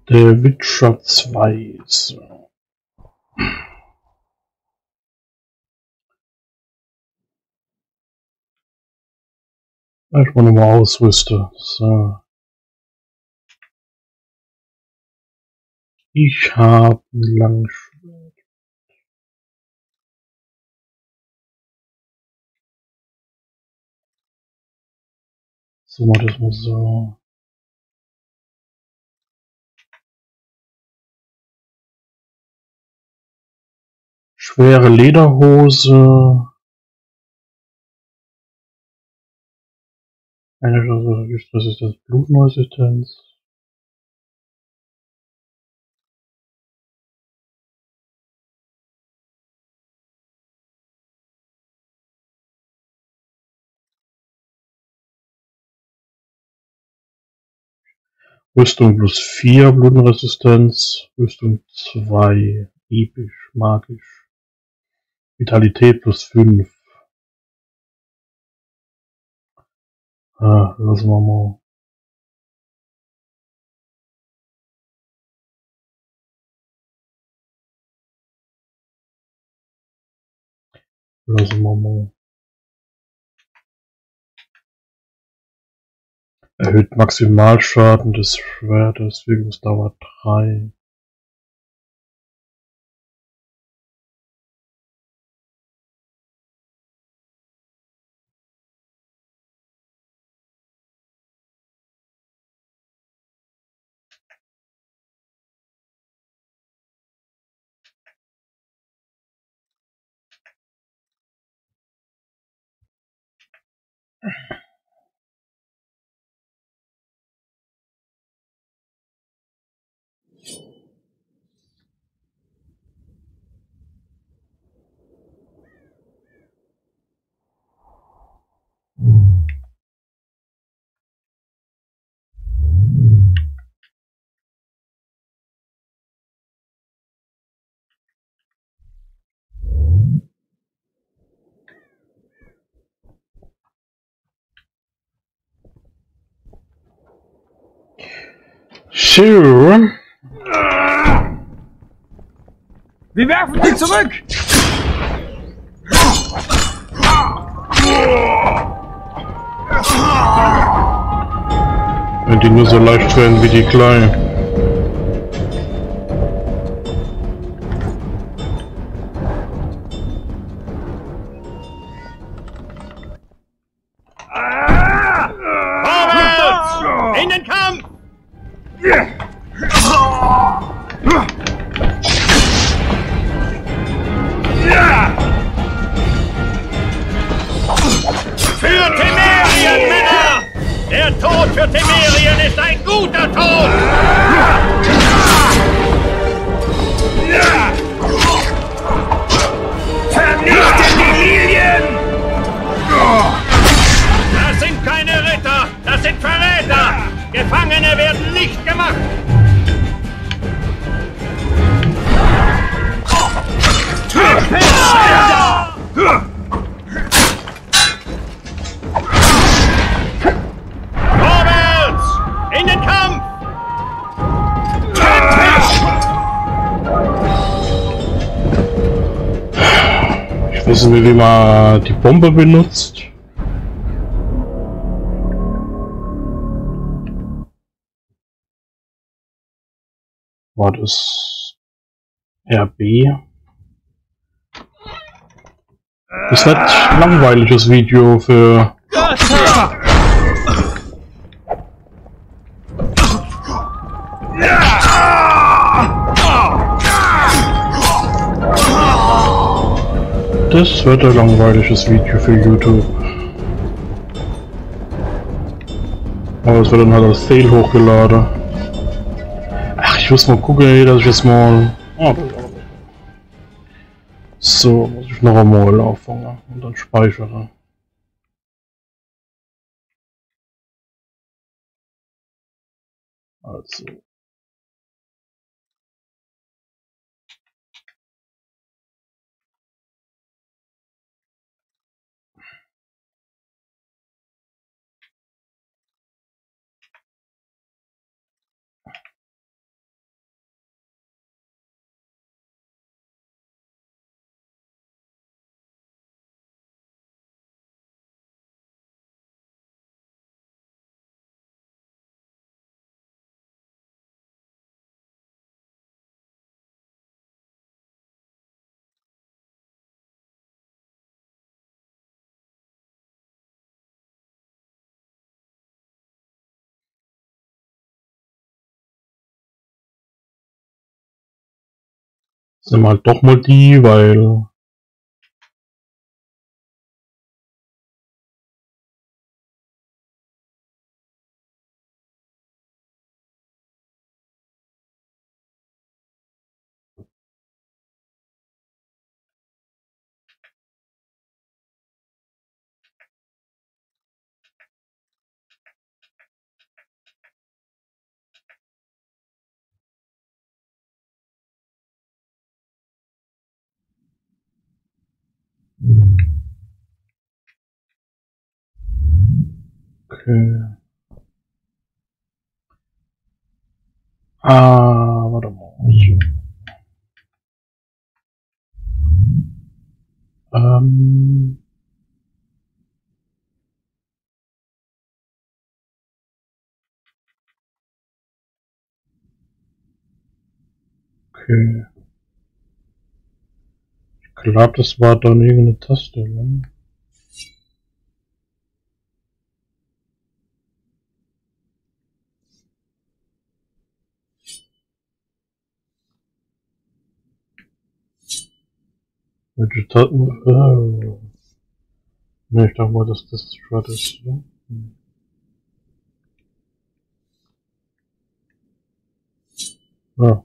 The Witcher 2. So. Ich mal nochmal ausrüsten. So. Ich habe ein Langschwert. So, mal das mal so. Schwere Lederhose. Was ist das? Blutenresistenz. Rüstung +4, Blutenresistenz. Rüstung 2, episch, magisch. Vitalität +5. Lassen wir mal. Lassen wir mal. Erhöht Maximalschaden des Schwertes, Wirkungsdauer 3. Schön. Wir werfen sie zurück! Wenn die nur so leicht werden wie die Kleinen. Vorwärts! In den Kampf! Für Temerien, Männer! Der Tod für Temerien ist ein guter Tod! Vernichtet die Lilien! Das sind keine Ritter, das sind Verräter! Gefangene werden nicht gemacht! Vorwärts! In den Kampf! Ich weiß nicht, wie man die Bombe benutzt. War das RB? Das ist nicht langweiliges Video für. Das wird ein langweiliges Video für YouTube. Aber es wird dann halt als Fail hochgeladen. Ach, ich muss mal gucken, dass ich jetzt mal. Oh, so, muss ich noch einmal auffangen und dann speichere. Also. Sind halt doch mal die, weil... Okay. Warte mal. Okay. Ich glaube, das war dann irgendeine Taste, ne? Welche Taste? Ne, ich dachte mal, dass das Strat ist, ne? Ja.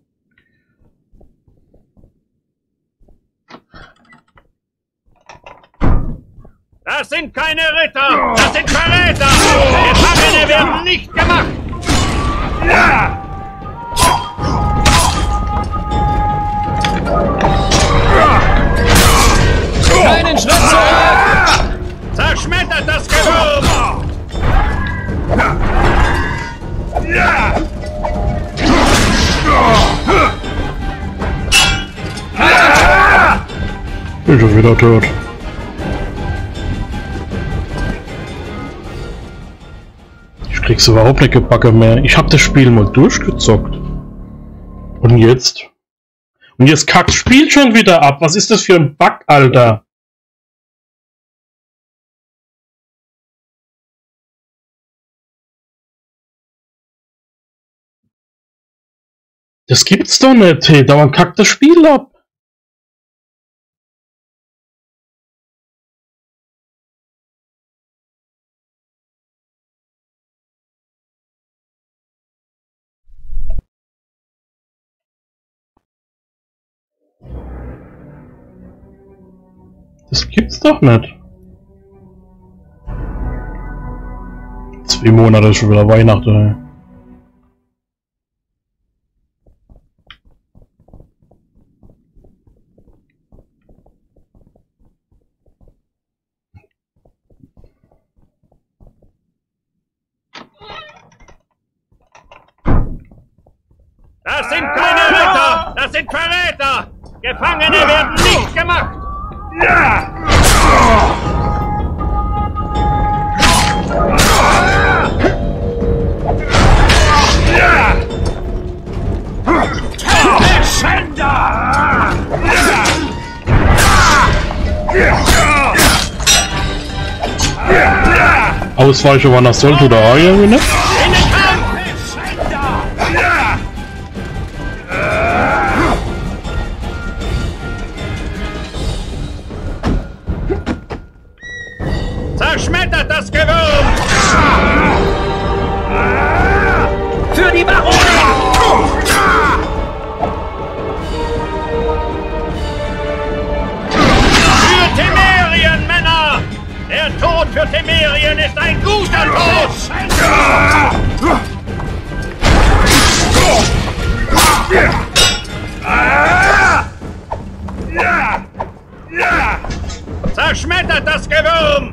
Das sind keine Ritter! Das sind Verräter! Gefangene werden nicht gemacht! Ja! Keinen Schritt zurück! Zerschmettert das Gewürm! Ja! Bin schon wieder tot. Ich krieg's überhaupt nicht gebacken mehr. Ich hab das Spiel mal durchgezockt. Und jetzt? Und jetzt kackt das Spiel schon wieder ab. Was ist das für ein Bug, Alter? Das gibt's doch nicht, hey. Dauernd kackt das Spiel ab. Das gibt's doch nicht. 2 Monate ist schon wieder Weihnachten, ey. Das sind keine Ritter! Das sind Verräter! Gefangene werden nicht gemacht! Ja! Ja! Tempelschänder! Ausweichen war nach Sold oder Aria, ne? In den Kampf! Ja! Zerschmettert das Gewürm! Für die Barone! Für Temerien, Männer! Der Tod für Temerien ist ein guter Tod! Zerschmettert das Gewürm!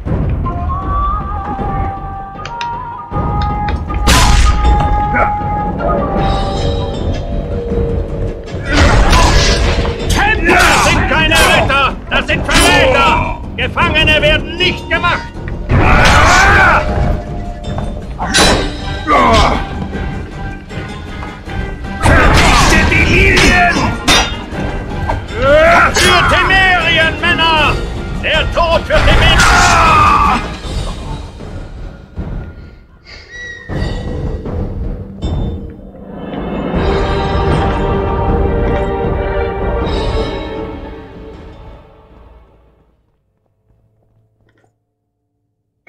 Das sind keine Ritter! Das sind Verräter! Gefangene werden nicht gemacht! Vernichtet die Lilien! Für Temerien, Männer! Der Tod für Temerien!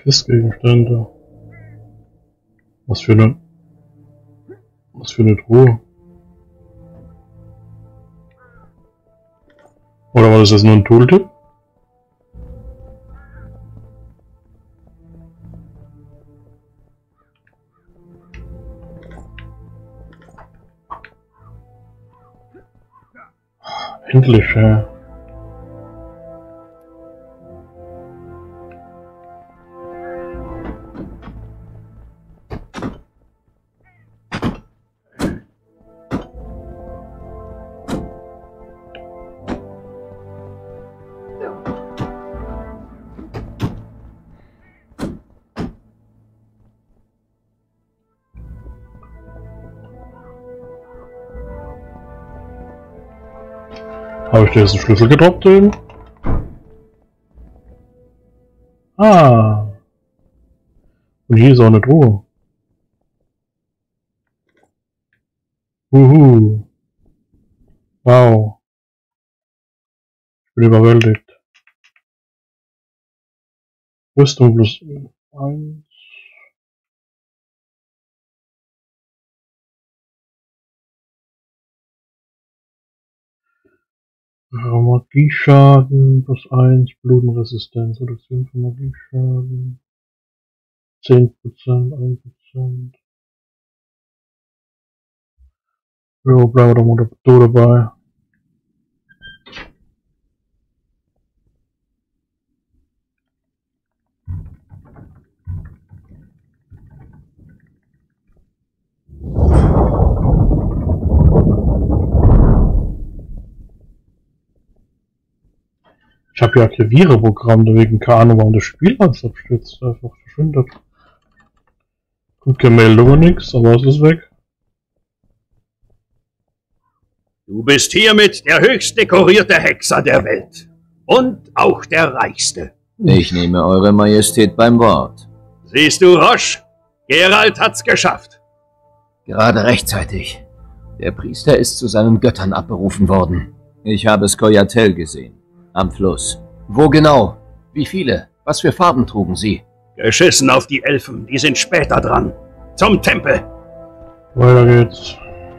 Questgegenstände. Was für eine Truhe. Oder war das jetzt nur ein Tooltip? Endlich, ja. Habe ich dir jetzt einen Schlüssel gedroppt eben? Ah. Und hier ist auch eine Truhe. Wow. Ich bin überwältigt. Rüstung plus 1. Magieschaden plus 1, Blutenresistenz, Reduktion von Magieschaden, 10%, 1%. Jo, bleiben wir doch mal dabei. Ich habe ja Klavierprogramm, deswegen keine Ahnung, warum das Spiel alles abstürzt, einfach verschwindet. Gut, keine Meldung, nix, aber es ist weg. Du bist hiermit der höchst dekorierte Hexer der Welt. Und auch der reichste. Ich nehme Eure Majestät beim Wort. Siehst du, Roche? Geralt hat's geschafft. Gerade rechtzeitig. Der Priester ist zu seinen Göttern abberufen worden. Ich habe Scoia'tael gesehen. Am Fluss. Wo genau? Wie viele? Was für Farben trugen sie? Geschissen auf die Elfen, die sind später dran. Zum Tempel. Weiter geht's.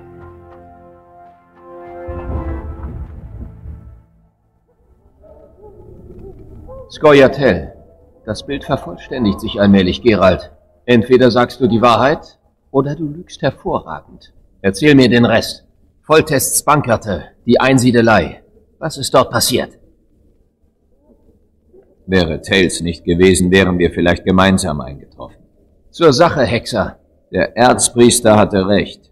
Scoia'tael. Das Bild vervollständigt sich allmählich, Geralt. Entweder sagst du die Wahrheit, oder du lügst hervorragend. Erzähl mir den Rest. Foltests Bankerte, die Einsiedelei. Was ist dort passiert? Wäre Tails nicht gewesen, wären wir vielleicht gemeinsam eingetroffen. Zur Sache, Hexer. Der Erzpriester hatte recht.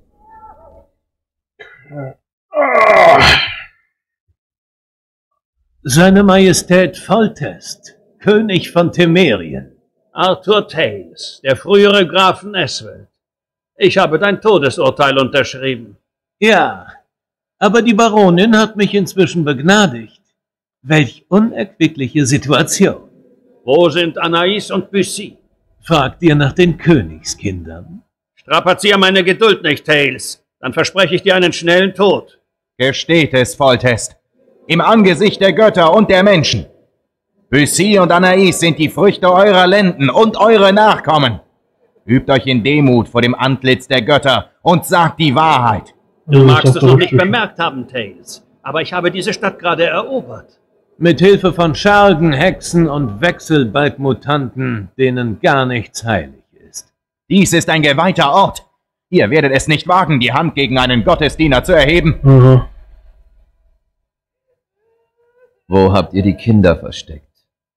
Seine Majestät Foltest, König von Temerien. Arthur Tails, der frühere Graf von Eswelt. Ich habe dein Todesurteil unterschrieben. Ja, aber die Baronin hat mich inzwischen begnadigt. Welch unerquickliche Situation. Wo sind Anais und Bussy? Fragt ihr nach den Königskindern? Strapazier meine Geduld nicht, Tails. Dann verspreche ich dir einen schnellen Tod. Gesteht es, Foltest. Im Angesicht der Götter und der Menschen. Bussy und Anais sind die Früchte eurer Lenden und eure Nachkommen. Übt euch in Demut vor dem Antlitz der Götter und sagt die Wahrheit. Du magst es noch nicht bemerkt haben, Tails, aber ich habe diese Stadt gerade erobert. Mit Hilfe von Schergen, Hexen und Wechselbalgmutanten, denen gar nichts heilig ist. Dies ist ein geweihter Ort. Ihr werdet es nicht wagen, die Hand gegen einen Gottesdiener zu erheben. Wo habt ihr die Kinder versteckt?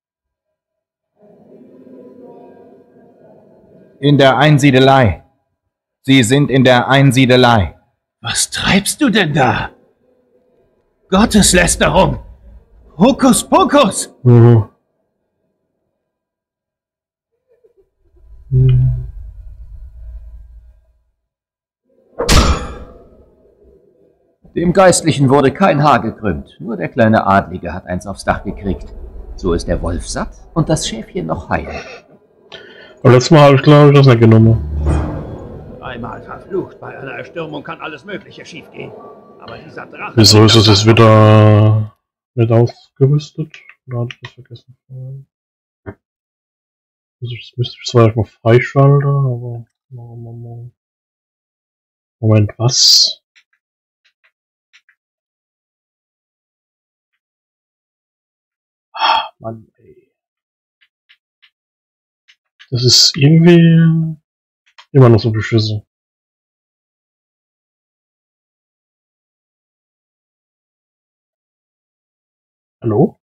In der Einsiedelei. Sie sind in der Einsiedelei. Was treibst du denn da? Gotteslästerung! Hokuspokus! Dem Geistlichen wurde kein Haar gekrümmt. Nur der kleine Adlige hat eins aufs Dach gekriegt. So ist der Wolf satt und das Schäfchen noch heil. Aber letztes Mal habe ich, glaube ich, das nicht genommen. Einmal verflucht, bei einer Erstürmung kann alles Mögliche schiefgehen. Aber dieser Drache... Wieso ist es jetzt wieder nicht ausgerüstet? Oder hatte ich das vergessen? Das müsste ich zwar erstmal freischalten, aber... Moment, was? Ah, Mann, ey. Das ist irgendwie... immer noch so beschissen. Hallo?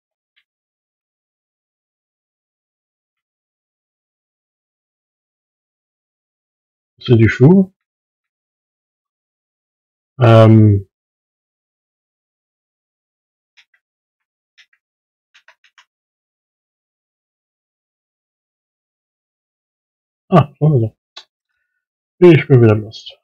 Was sind die Schuhe? Ah, so. Ich bin wieder lost.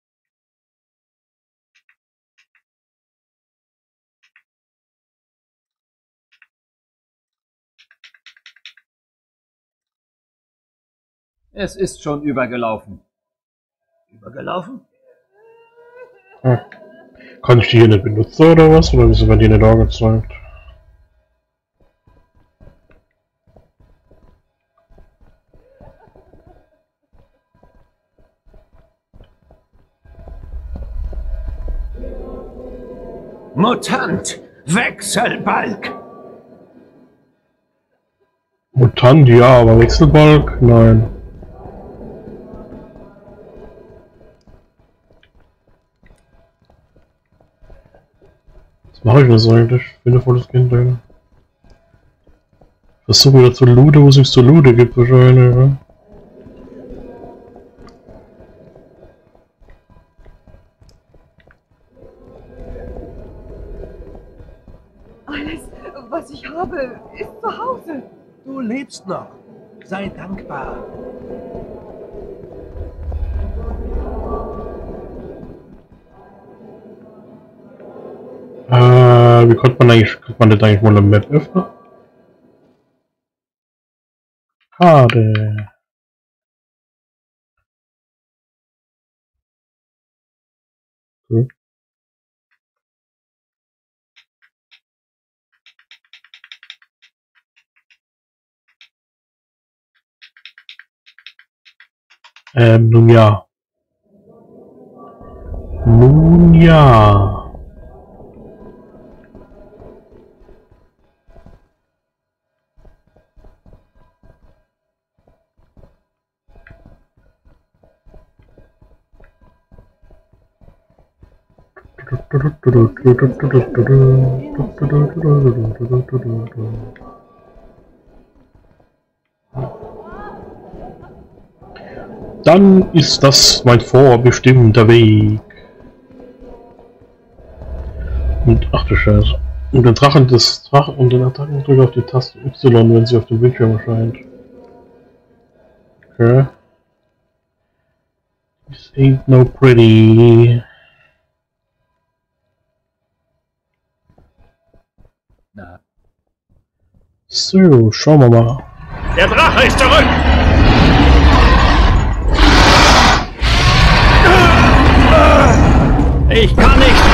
Es ist schon übergelaufen. Übergelaufen? Hm. Kann ich die hier nicht benutzen oder was? Oder wieso werden die nicht angezeigt? Mutant! Wechselbalg! Mutant, ja, aber Wechselbalg? Nein. Was mache ich das eigentlich? Ich bin ein volles Kind, ey. Versuche wieder zu looten, wo es nichts zu looten gibt wahrscheinlich, ja? Alles, was ich habe, ist zu Hause. Du lebst noch. Sei dankbar. Wie konnte man das eigentlich mal eine Map öffnen? Karte. Cool. Nun ja. Nun ja. Dann ist das mein vorbestimmter Weg. Und ach du Scheiße. Und den Drachen des Drachen und den Attacken drücke auf die Taste Y, wenn sie auf dem Bildschirm erscheint. Okay. This ain't no pretty. Na. So, schauen wir mal. Der Drache ist zurück! Ich kann nicht